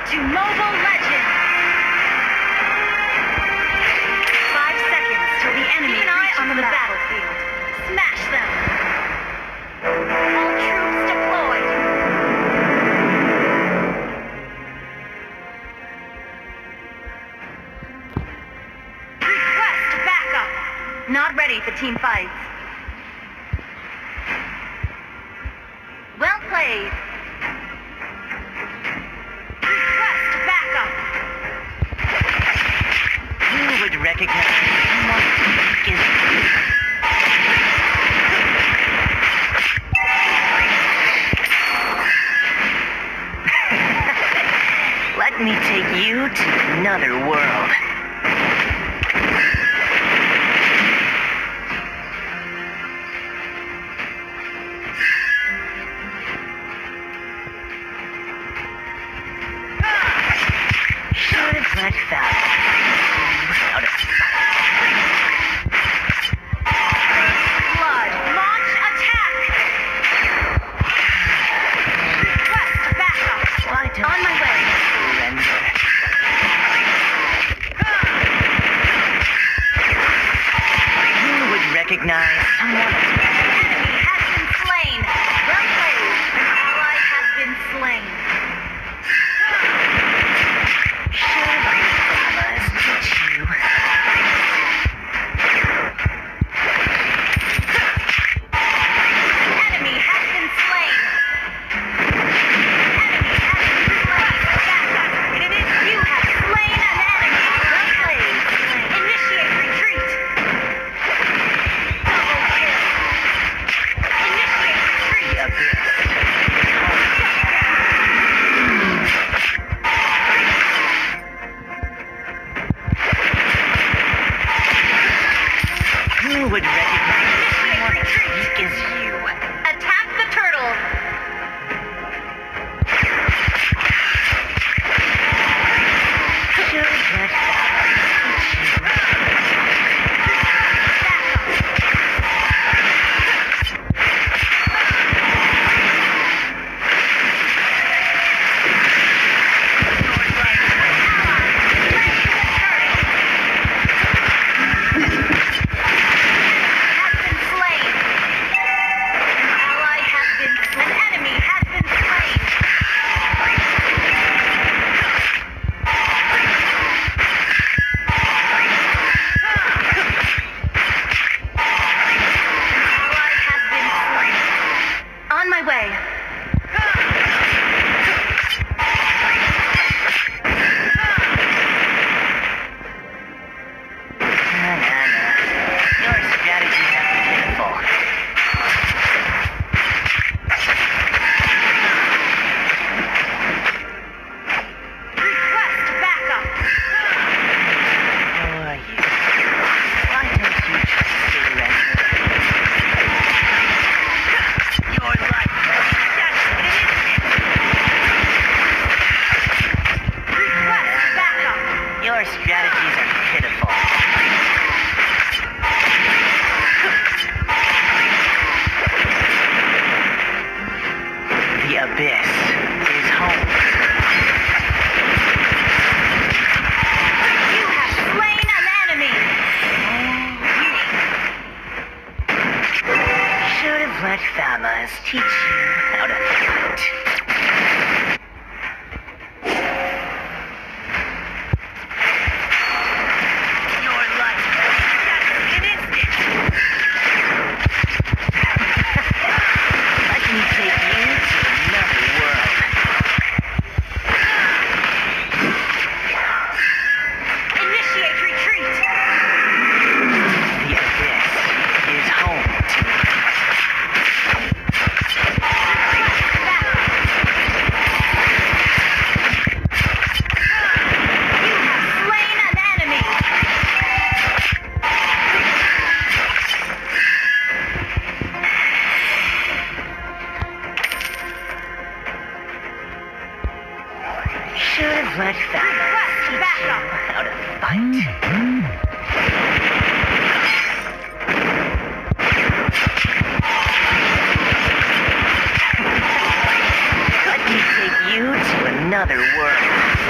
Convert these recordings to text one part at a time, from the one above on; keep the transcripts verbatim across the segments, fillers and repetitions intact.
to Mobile Legends! Five seconds till the enemy Keep an eye on the, the battlefield. Smash them! All troops deployed! Request backup! Not ready for team fights. Well played. Request backup. Who would recognize someone is Let me take you to another world. Let that out of blood. Launch attack. Request backup. Why don't On my way. Surrender. Who would recognize someone? Enemy has been slain. Well played. An ally has been slain. Who would recognize someone as weak as you? Attack the turtle! Should let On my way. No, no, no. Your strategies are pitiful. Request backup. Who are you? Why don't you just surrender? Your life will be devastated. Request backup. Your strategies are pitiful. The abyss is home. You have slain an enemy. Should have let Famas teach you how to fight. Your life will be shattered in an instant. Let me take you to another world. Initiate retreat. The abyss is home to me. Should have let Famas teach you how to fight. Let me take you to another world.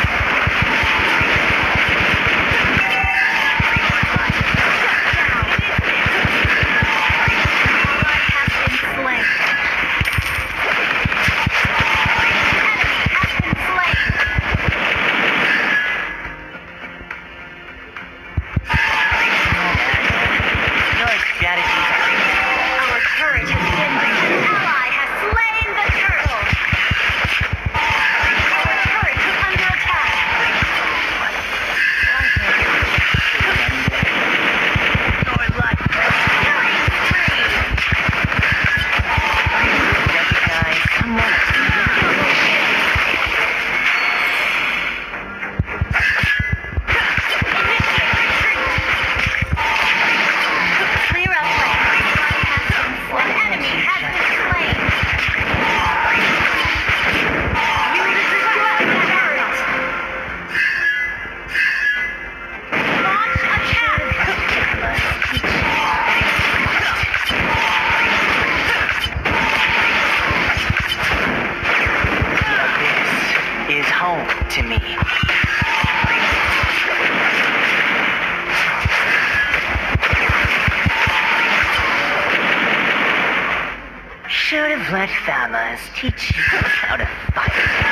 Should have let Thamas teach you how to fight.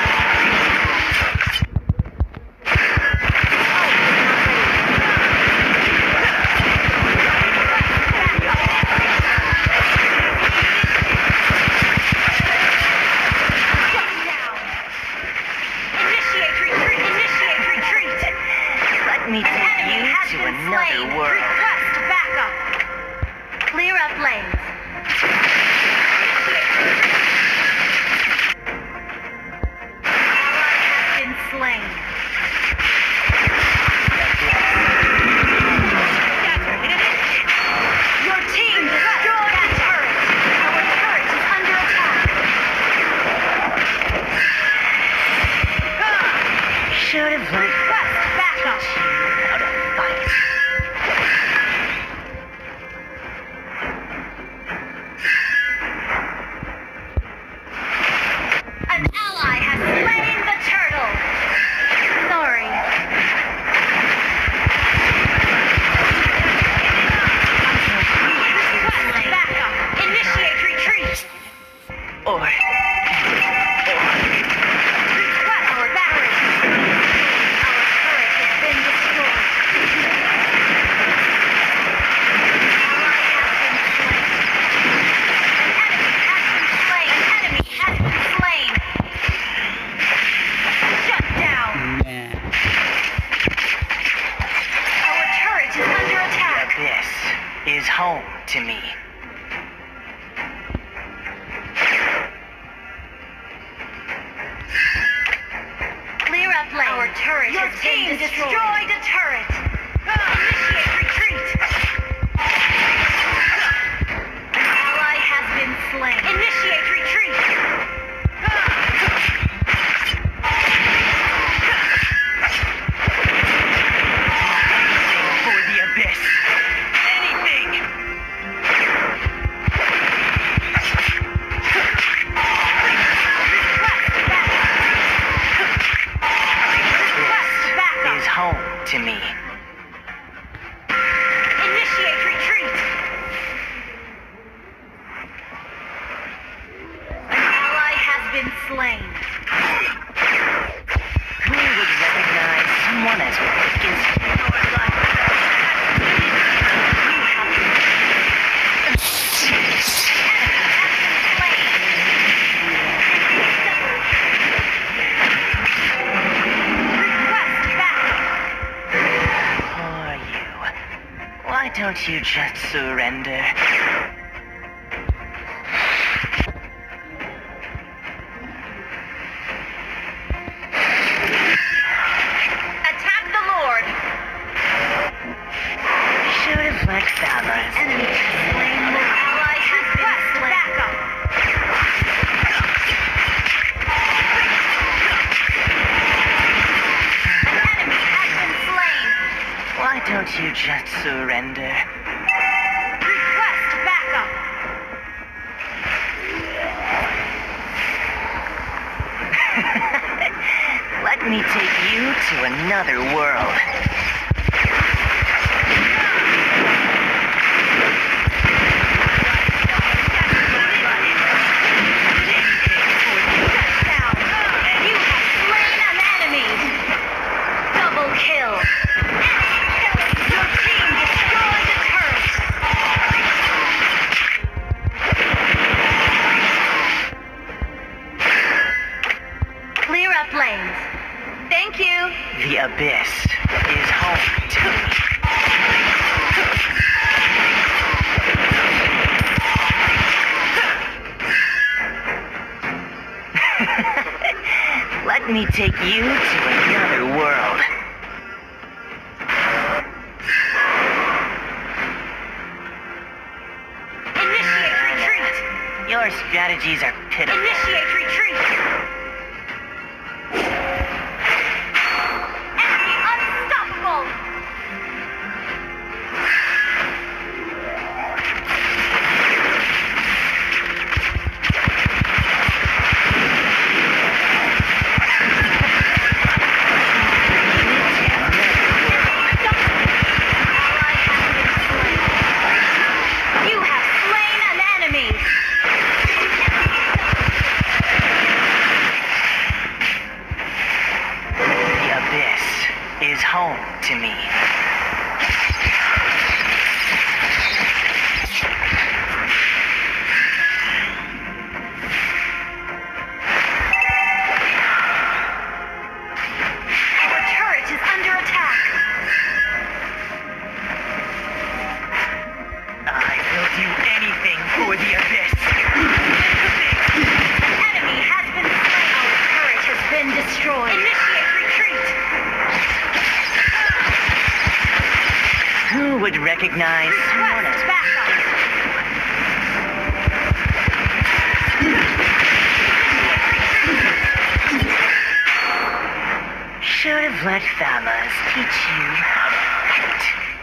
Let me take you to another world. Request backup. Clear up lanes. Ally has been slain. Your team destroyed that turret. Our turret is under attack. Should have let Request backup. how to fight. An ally has slain the turtle. Sorry. Request backup. Initiate retreat. Or Request our battery. Our turret has been destroyed. Ally has been slain. An enemy has been slain. An enemy has been slain. Shut down. Our turret is under attack. this is home to me. Clear up lane. Our turret Your has team been destroyed. destroyed a turret. Initiate retreat. An ally has been slain. Initiate retreat. For the abyss. Anything. Request backup. Request backup. Is home to me. Initiate retreat. An ally has been slain. Who would recognize someone as weak as you? Request backup. Poor you. Why don't you just surrender? Attack the Lord. Should have let Thamas. Enemy has slain the ally has been slain. Backup. An enemy has been slain. Why don't you just surrender? Request backup. Let me take you to another world. Shut down. You have slain an enemy. Double kill. Your team destroyed a turret. Clear up lanes. Thank you. The abyss is home to me. Let me take you to another world. Initiate retreat. Your strategies are pitiful. Initiate retreat. Enemy unstoppable. Ally has been slain. You have slain an enemy. recognize someone as should have let Thalas teach you how to fight.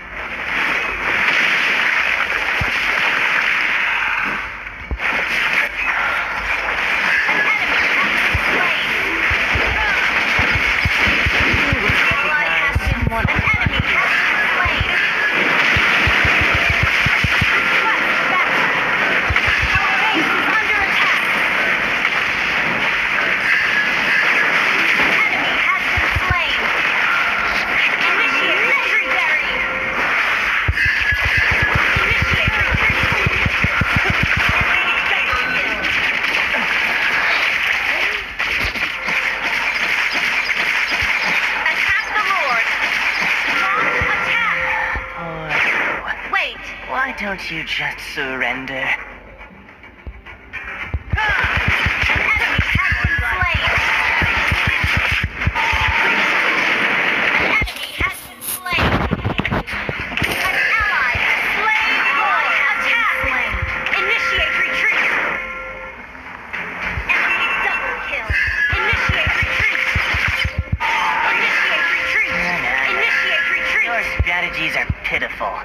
Why don't you just surrender? Your strategies are pitiful.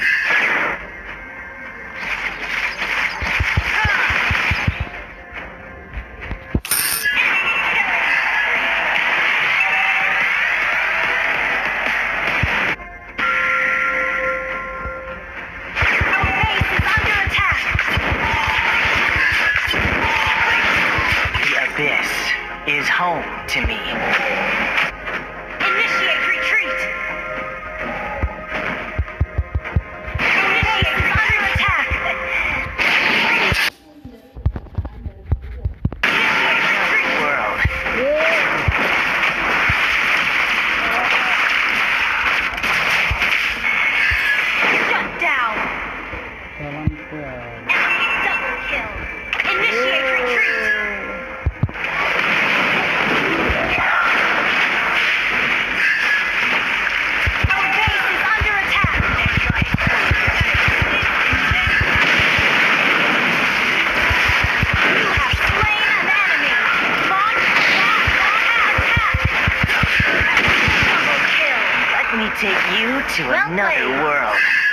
Is home to me. Initiate retreat! Initiate under attack! World. Shut down! Enemy double kill! Initiate retreat! Take you to Well another played. world.